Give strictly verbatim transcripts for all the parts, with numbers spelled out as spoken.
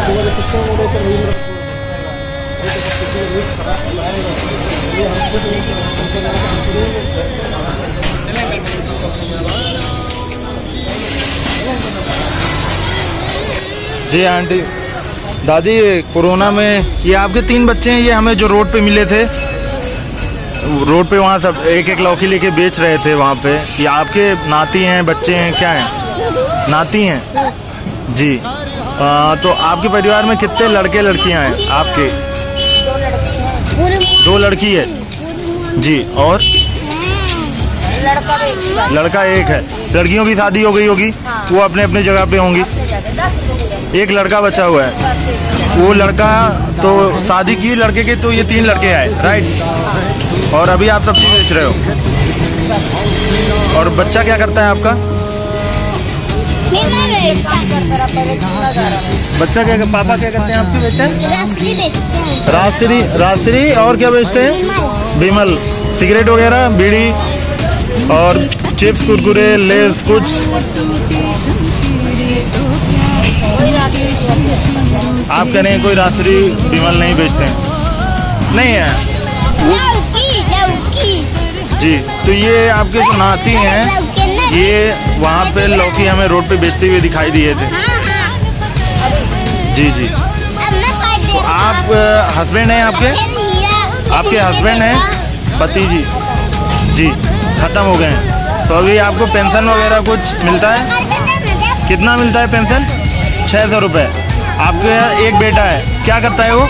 जी aunty, दादी, corona में ये आपके तीन बच्चे हैं, ये हमें जो रोड पे मिले थे, रोड पे वहाँ सब एक एक लौकी लेके बेच रहे थे वहाँ पे, ये आपके नाती हैं, बच्चे हैं, क्या हैं? नाती हैं जी। आ, तो आपके परिवार में कितने लड़के लड़कियाँ हैं आपके? दो लड़की है जी, और लड़का एक है। लड़कियों की शादी हो गई होगी, वो अपने अपने जगह पे होंगी। एक लड़का बचा हुआ है, वो लड़का तो शादी की लड़के के, तो ये तीन लड़के आए, राइट? और अभी आप सब्जी बेच रहे हो, और बच्चा क्या करता है आपका? बच्चा क्या, पापा क्या करते हैं आपके बेटे? राजश्री। राजश्री और क्या बेचते हैं? विमल, सिगरेट वगैरह, बीड़ी और चिप्स, कुरकुरे, लेस, कुछ? आप कह रहे हैं कोई राजश्री विमल नहीं बेचते हैं? नहीं है जी। तो ये आपके जो नाती हैं, ये वहाँ पे लौकी हमें रोड पे बेचते हुए दिखाई दिए थे। जी जी। तो आप हस्बैंड हैं आपके? आपके हस्बैंड हैं, पति जी जी खत्म हो गए हैं। तो अभी आपको पेंशन वगैरह कुछ मिलता है? कितना मिलता है पेंशन? छः सौ रुपये। आपके एक बेटा है, क्या करता है वो?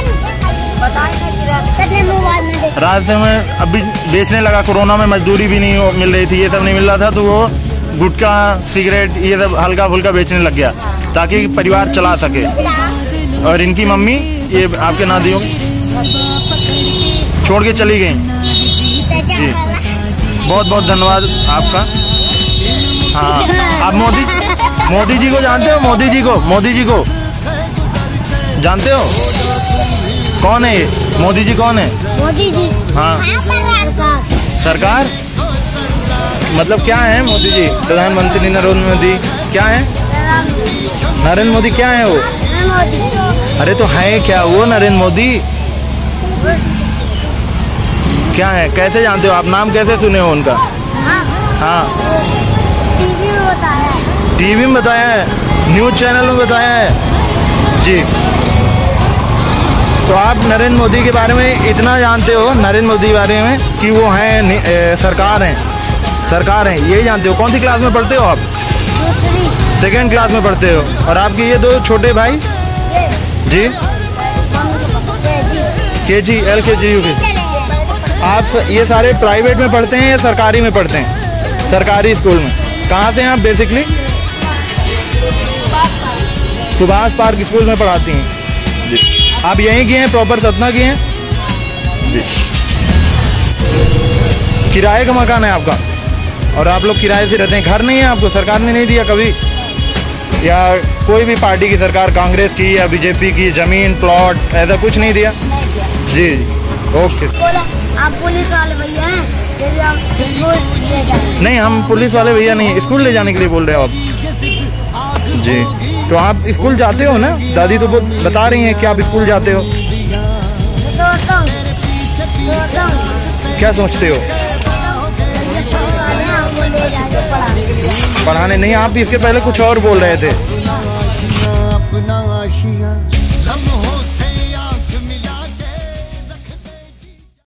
रास्ते में अभी बेचने लगा, कोरोना में मजदूरी भी नहीं मिल रही थी, ये सब नहीं मिल रहा था, तो वो गुटखा, सिगरेट, ये सब हल्का फुल्का बेचने लग गया ताकि परिवार चला सके। और इनकी मम्मी, ये आपके नातियों छोड़ के चली गई जी। बहुत बहुत धन्यवाद आपका। हाँ, आप मोदी मोदी जी को जानते हो? मोदी जी को मोदी जी को जानते हो? कौन है ये मोदी जी? कौन है मोदी जी? हाँ, सरकार मतलब क्या है मोदी जी? प्रधानमंत्री नरेंद्र मोदी क्या है? नरेंद्र मोदी क्या है वो? अरे तो है क्या वो नरेंद्र मोदी? क्या है, कैसे जानते हो आप? नाम कैसे सुने हो उनका? हाँ, टीवी में बताया है। टीवी में बताया है, न्यूज चैनल में बताया है जी। तो आप नरेंद्र मोदी के बारे में इतना जानते हो, नरेंद्र मोदी के बारे में कि वो हैं सरकार हैं, सरकार हैं, ये जानते हो? कौन सी क्लास में पढ़ते हो आप? सेकेंड क्लास में पढ़ते हो। और आपके ये दो छोटे भाई जी? के जी, एल के जी, यू के। आप ये सारे प्राइवेट में पढ़ते हैं या सरकारी में पढ़ते हैं? सरकारी स्कूल में। कहाँ से हैं आप बेसिकली? सुभाष पार्क स्कूल में पढ़ाती हैं जी। आप यहीं की हैं, प्रॉपर सतना की हैं जी। किराए का मकान है आपका, और आप लोग किराए से रहते हैं? घर नहीं है आपको? सरकार ने नहीं दिया कभी, या कोई भी पार्टी की सरकार, कांग्रेस की या बीजेपी की, जमीन, प्लॉट, ऐसा कुछ नहीं दिया जी? ओके। आप पुलिस वाले भैया हैं? नहीं, हम पुलिस वाले भैया नहीं, स्कूल ले जाने के लिए बोल रहे हो आप जी। तो आप स्कूल जाते हो ना? दादी तो बता रही हैं कि आप स्कूल जाते हो। क्या सोचते हो? पढ़ाने नहीं, आप इसके पहले कुछ और बोल रहे थे।